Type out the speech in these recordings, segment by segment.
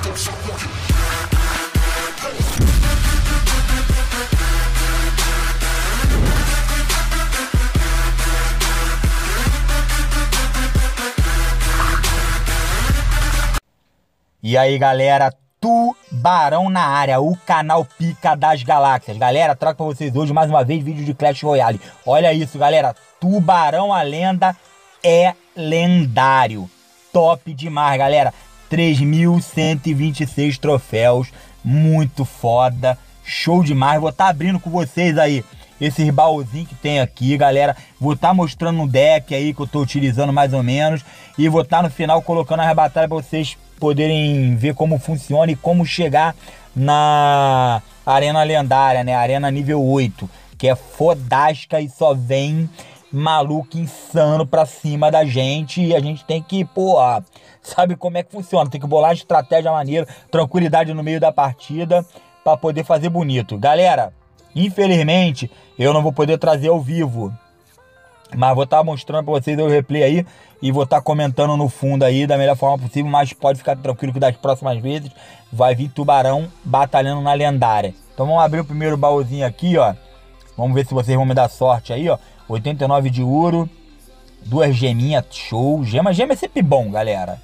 E aí, galera, Tubarão na área, o canal Pica das Galáxias. Galera, trago pra vocês hoje mais uma vez vídeo de Clash Royale. Olha isso, galera, Tubarão a lenda é lendário. Top demais, galera. 3.126 troféus, muito foda, show demais. Vou estar abrindo com vocês aí esses baúzinhos que tem aqui, galera. Vou estar mostrando um deck aí que eu tô utilizando mais ou menos. E vou estar no final colocando as batalhas pra vocês poderem ver como funciona e como chegar na arena lendária, né? Arena nível 8, que é fodástica e só vem maluco insano pra cima da gente. E a gente tem que, pô, sabe como é que funciona? Tem que bolar estratégia maneira, tranquilidade no meio da partida pra poder fazer bonito. Galera, infelizmente eu não vou poder trazer ao vivo, mas vou estar mostrando pra vocês o replay aí e vou estar comentando no fundo aí da melhor forma possível. Mas pode ficar tranquilo que das próximas vezes vai vir Tubarão batalhando na lendária. Então vamos abrir o primeiro baúzinho aqui, ó. Vamos ver se vocês vão me dar sorte aí, ó. 89 de ouro, 2 geminhas, show. Gema é sempre bom, galera.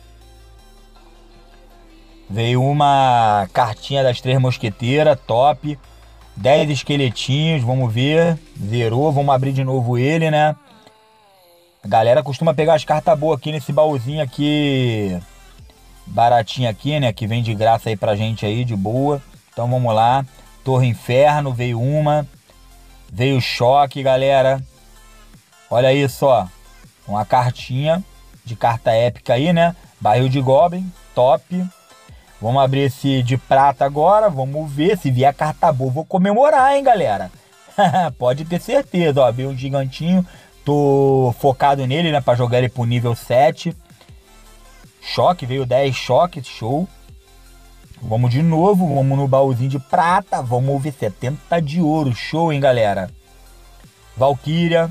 Veio uma cartinha das 3 mosqueteiras, top. 10 esqueletinhos, vamos ver. Zerou, vamos abrir de novo ele, né? A galera costuma pegar as cartas boas aqui nesse baúzinho aqui, baratinho aqui, né? Que vem de graça aí pra gente aí, de boa. Então vamos lá. Torre Inferno, veio uma. Veio Choque, galera. Olha isso, ó. Uma cartinha de carta épica aí, né? Barril de Goblin, top. Vamos abrir esse de prata agora. Vamos ver se vier carta boa. Vou comemorar, hein, galera. Pode ter certeza, ó. Veio um gigantinho. Tô focado nele, né? Pra jogar ele pro nível 7. Choque, veio 10 choques, show. Vamos de novo, vamos no baúzinho de prata. Vamos ver 70 de ouro, show, hein, galera. Valkyria.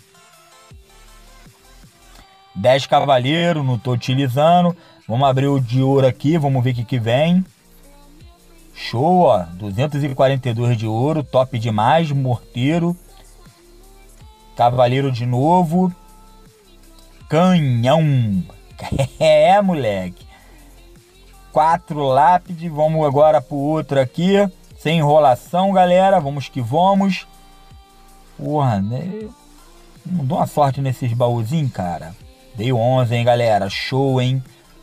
10 cavaleiros, não tô utilizando. Vamos abrir o de ouro aqui, vamos ver o que vem. Show, ó. 242 de ouro, top demais. Morteiro. Cavaleiro de novo. Canhão. É, moleque. 4 lápides. Vamos agora pro outro aqui. Sem enrolação, galera. Vamos que vamos. Porra, né? Não dou uma sorte nesses baúzinhos, cara. Deu 11, hein, galera. Show, hein?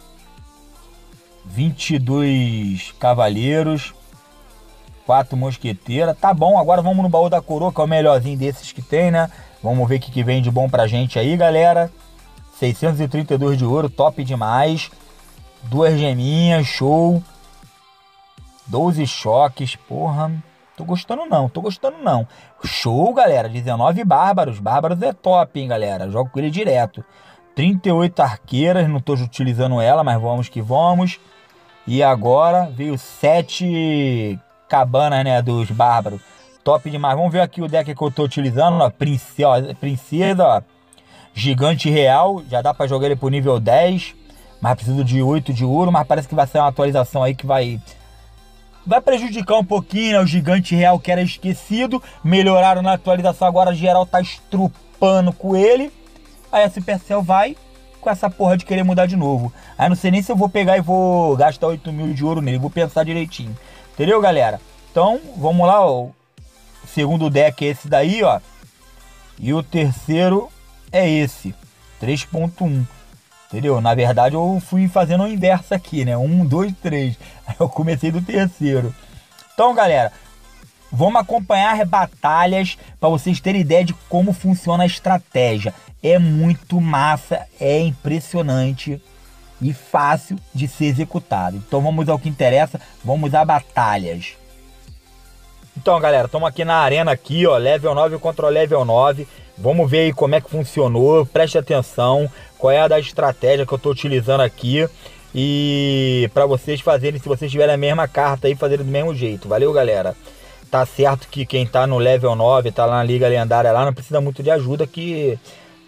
22 cavaleiros. 4 mosqueteiras. Tá bom, agora vamos no baú da coroa, que é o melhorzinho desses que tem, né? Vamos ver o que vem de bom pra gente aí, galera. 632 de ouro, top demais. 2 geminhas, show. 12 choques, porra. Tô gostando não. Show, galera. 19 bárbaros. Bárbaros é top, hein, galera. Jogo com ele direto. 38 arqueiras, não tô utilizando ela, mas vamos que vamos. E agora veio 7 cabanas, né, dos bárbaros. Top demais. Vamos ver aqui o deck que eu tô utilizando, ó. Princesa, ó. Gigante real. Já dá pra jogar ele pro nível 10. Mas preciso de 8 de ouro. Mas parece que vai ser uma atualização aí que vai prejudicar um pouquinho, né? O gigante real que era esquecido. Melhoraram na atualização. Agora geral tá estrupando com ele. Aí a Supercell vai com essa porra de querer mudar de novo. Aí não sei nem se eu vou pegar e vou gastar 8 mil de ouro nele. Vou pensar direitinho. Entendeu, galera? Então, vamos lá, ó. O segundo deck é esse daí, ó. E o terceiro é esse. 3.1. Entendeu? Na verdade, eu fui fazendo o inverso aqui, né? 1, 2, 3. Aí eu comecei do terceiro. Então, galera, vamos acompanhar as batalhas para vocês terem ideia de como funciona a estratégia. É muito massa, é impressionante e fácil de ser executado. Então vamos ao que interessa, vamos a batalhas. Então, galera, estamos aqui na arena aqui, ó, level 9 contra o level 9. Vamos ver aí como é que funcionou, preste atenção, qual é a da estratégia que eu estou utilizando aqui. E para vocês fazerem, se vocês tiverem a mesma carta aí, fazerem do mesmo jeito. Valeu, galera? Tá certo que quem tá no level 9, tá lá na Liga Lendária lá, não precisa muito de ajuda, que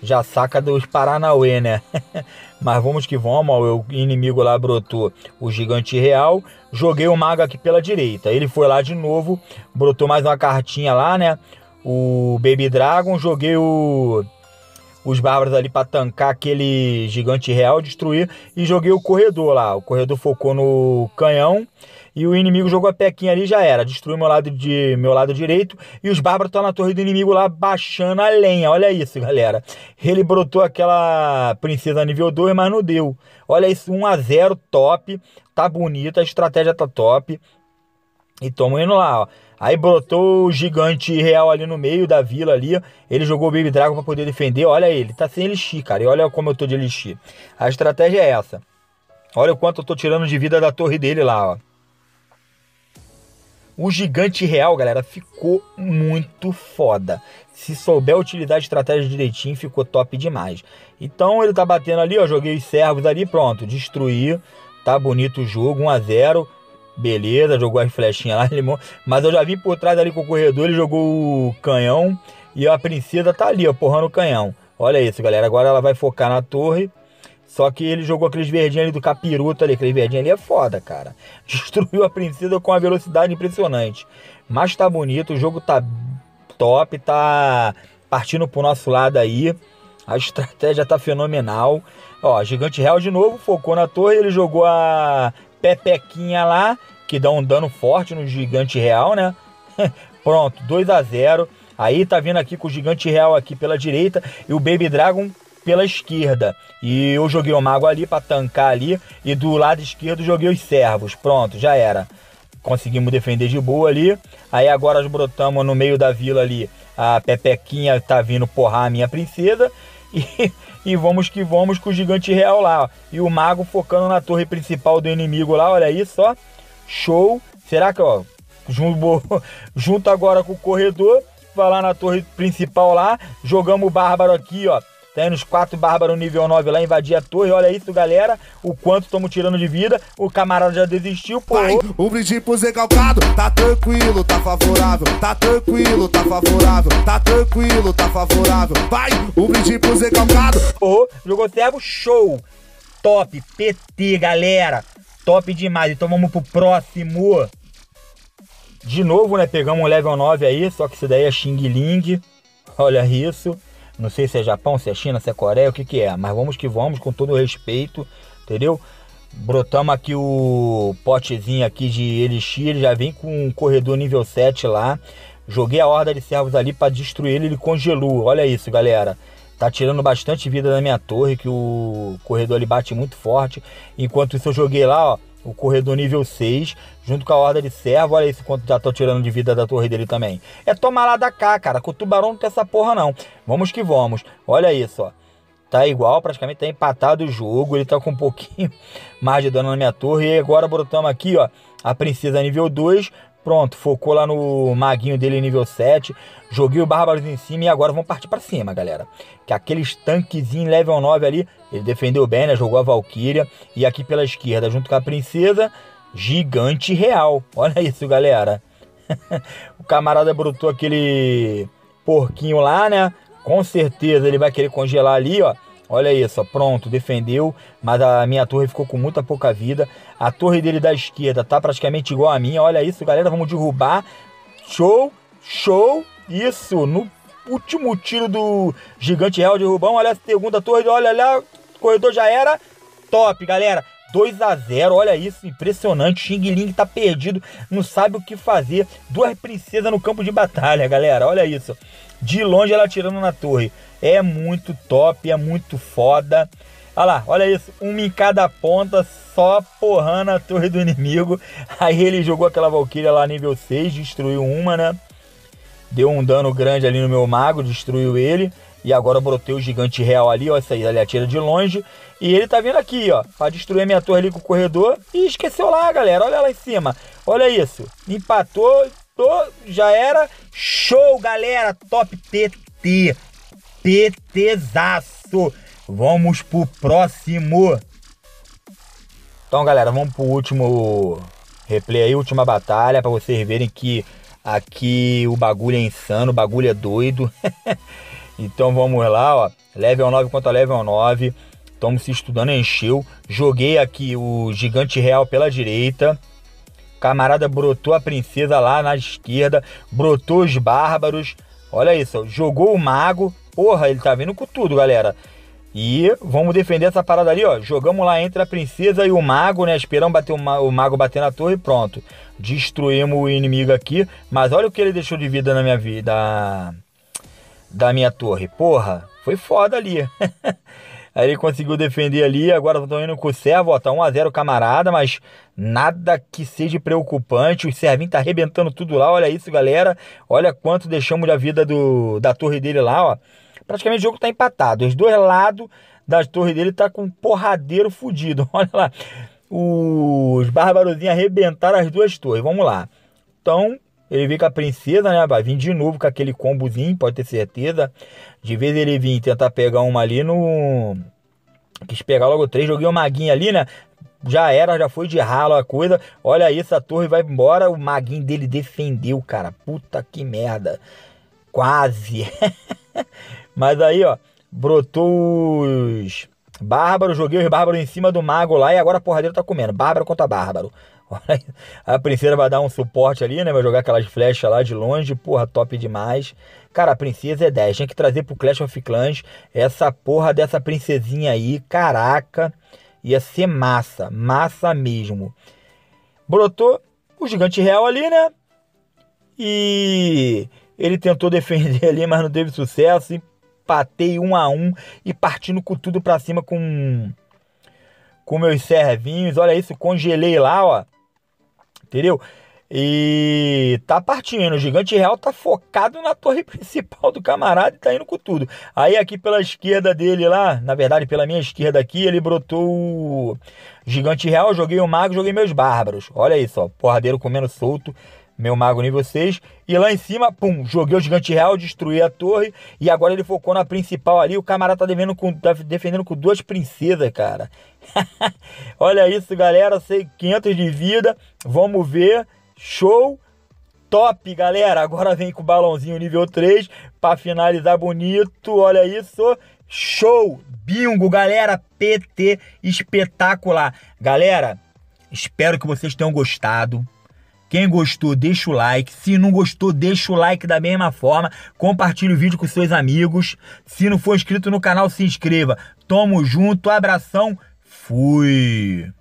já saca dos Paranauê, né? Mas vamos que vamos, ó, o inimigo lá brotou o gigante real. Joguei o mago aqui pela direita. Ele foi lá de novo, brotou mais uma cartinha lá, né? O Baby Dragon, joguei os bárbaros ali para tancar aquele gigante real, destruir, e joguei o corredor lá. O corredor focou no canhão e o inimigo jogou a pequinha ali, já era. Destruiu meu lado direito e os bárbaros estão na torre do inimigo lá baixando a lenha. Olha isso, galera. Ele brotou aquela princesa nível 2, mas não deu. Olha isso, 1 a 0, top. Tá bonita, a estratégia tá top. E tamo indo lá, ó. Aí brotou o gigante real ali no meio da vila ali. Ele jogou o Baby Dragon pra poder defender. Olha ele, tá sem elixir, cara. E olha como eu tô de elixir. A estratégia é essa. Olha o quanto eu tô tirando de vida da torre dele lá, ó. O gigante real, galera, ficou muito foda. Se souber utilizar a estratégia direitinho, ficou top demais. Então ele tá batendo ali, ó. Joguei os servos ali, pronto. Destruí. Tá bonito o jogo, 1 a 0. Beleza, jogou as flechinhas lá, limão. Mas eu já vim por trás ali com o corredor, ele jogou o canhão. E a princesa tá ali, ó, porrando o canhão. Olha isso, galera. Agora ela vai focar na torre. Só que ele jogou aqueles verdinhos ali do capiroto ali. Aqueles verdinhos ali é foda, cara. Destruiu a princesa com uma velocidade impressionante. Mas tá bonito, o jogo tá top. Tá partindo pro nosso lado aí. A estratégia tá fenomenal. Ó, gigante real de novo, focou na torre. Ele jogou a pepequinha lá, que dá um dano forte no gigante real, né? Pronto, 2 a 0. Aí tá vindo aqui com o gigante real aqui pela direita e o Baby Dragon pela esquerda. E eu joguei o mago ali pra tancar ali. E do lado esquerdo joguei os servos. Pronto, já era. Conseguimos defender de boa ali. Aí agora nós brotamos no meio da vila ali. A pepequinha tá vindo porrar a minha princesa. E vamos que vamos com o gigante real lá, ó. E o mago focando na torre principal do inimigo lá, olha isso, ó. Show. Será que, ó, junto agora com o corredor, vai lá na torre principal lá, jogamos o bárbaro aqui, ó. Tá indo os 4 bárbaros nível 9 lá, invadir a torre. Olha isso, galera. O quanto estamos tirando de vida. O camarada já desistiu, pô. O brinde pro Zé Calcado. Tá tranquilo, tá favorável. Tá tranquilo, tá favorável. Tá tranquilo, tá favorável. Vai, o brinde pro Zé Calcado. Pô, jogou servo, show. Top, PT, galera. Top demais. Então vamos pro próximo. De novo, né? Pegamos um level 9 aí. Só que esse daí é Xing Ling. Olha isso. Não sei se é Japão, se é China, se é Coreia, o que que é. Mas vamos que vamos, com todo o respeito, entendeu? Brotamos aqui o potezinho aqui de elixir. Ele já vem com um corredor nível 7 lá. Joguei a horda de servos ali para destruir ele. Ele congelou. Olha isso, galera. Tá tirando bastante vida da minha torre, que o corredor ali bate muito forte. Enquanto isso eu joguei lá, ó, o corredor nível 6, junto com a horda de servo. Olha isso quanto já tô tirando de vida da torre dele também. É tomar lá da cá, cara. Com o tubarão não tem essa porra, não. Vamos que vamos. Olha isso, ó. Tá igual, praticamente tá empatado o jogo. Ele tá com um pouquinho mais de dano na minha torre. E agora brotamos aqui, ó, a princesa nível 2. Pronto, focou lá no maguinho dele nível 7. Joguei o bárbaros em cima e agora vamos partir pra cima, galera. Que aqueles tanquezinhos level 9 ali, ele defendeu bem, né? Jogou a Valkyria. E aqui pela esquerda, junto com a princesa, gigante real. Olha isso, galera. O camarada brotou aquele porquinho lá, né? Com certeza ele vai querer congelar ali, ó. Olha isso, ó, pronto, defendeu, mas a minha torre ficou com muita pouca vida. A torre dele da esquerda tá praticamente igual a minha. Olha isso, galera, vamos derrubar. Show, show, isso, no último tiro do gigante real derrubão. Olha a segunda torre, olha lá, o corredor já era. Top, galera, 2 a 0, olha isso, impressionante. Xing Ling tá perdido, não sabe o que fazer. 2 princesas no campo de batalha, galera, olha isso. De longe ela atirando na torre. É muito top, é muito foda. Olha lá, olha isso. Uma em cada ponta, só porrando a torre do inimigo. Aí ele jogou aquela Valkyria lá nível 6, destruiu uma, né? Deu um dano grande ali no meu mago, destruiu ele. E agora brotei o gigante real ali, ó. Essa aí, ele atira de longe. E ele tá vindo aqui, ó, pra destruir a minha torre ali com o corredor. E esqueceu lá, galera. Olha lá em cima. Olha isso. Empatou. Já era. Show, galera. Top PT. PTzaço. Vamos pro próximo. Então, galera, vamos pro último replay aí, última batalha, pra vocês verem que aqui o bagulho é insano, o bagulho é doido. Então vamos lá, ó. Level 9 contra level 9. Estamos se estudando, encheu. Joguei aqui o gigante real pela direita. Camarada brotou a princesa lá na esquerda. Brotou os bárbaros. Olha isso, ó. Jogou o mago. Porra, ele tá vindo com tudo, galera. E vamos defender essa parada ali, ó. Jogamos lá entre a princesa e o mago, né? Esperamos bater o mago bater na torre e pronto. Destruímos o inimigo aqui. Mas olha o que ele deixou de vida na minha vida. Da minha torre. Porra, foi foda ali. Aí ele conseguiu defender ali. Agora estão indo com o servo, ó. Tá 1 a 0 camarada, mas nada que seja preocupante. O servinho tá arrebentando tudo lá. Olha isso, galera. Olha quanto deixamos da vida da torre dele lá, ó. Praticamente o jogo tá empatado. Os dois lados da torre dele tá com um porradeiro fudido. Olha lá. Os bárbarozinhos arrebentaram as duas torres. Vamos lá. Então, ele veio com a princesa, né? Vai vir de novo com aquele combozinho, pode ter certeza. De vez ele vir tentar pegar uma ali no... Quis pegar logo 3. Joguei o maguinho ali, né? Já era, já foi de ralo a coisa. Olha isso, a torre vai embora. O maguinho dele defendeu, cara. Puta que merda. Quase. Mas aí, ó, brotou os bárbaros, joguei os bárbaros em cima do mago lá e agora a porradeira tá comendo. Bárbaro contra bárbaro. A princesa vai dar um suporte ali, né? Vai jogar aquelas flechas lá de longe. Porra, top demais. Cara, a princesa é 10. Tinha que trazer pro Clash of Clans essa porra dessa princesinha aí. Caraca. Ia ser massa. Massa mesmo. Brotou o gigante real ali, né? E ele tentou defender ali, mas não teve sucesso. Empatei 1 a 1 e partindo com tudo pra cima com meus servinhos. Olha isso, congelei lá, ó. Entendeu? E tá partindo. O gigante real tá focado na torre principal do camarada e tá indo com tudo. Aí aqui pela esquerda dele lá, na verdade pela minha esquerda aqui, ele brotou o gigante real. Joguei o mago, joguei meus bárbaros. Olha isso, ó. Porradeiro comendo solto. Meu mago nível 6. E lá em cima, pum, joguei o gigante real, destruí a torre. E agora ele focou na principal ali. O camarada tá defendendo com 2 princesas, cara. Olha isso, galera. Sei 500 de vida. Vamos ver. Show. Top, galera. Agora vem com o balãozinho nível 3 para finalizar bonito. Olha isso. Show. Bingo, galera. PT espetacular. Galera, espero que vocês tenham gostado. Quem gostou, deixa o like. Se não gostou, deixa o like da mesma forma. Compartilhe o vídeo com seus amigos. Se não for inscrito no canal, se inscreva. Tamo junto, abração. Fui!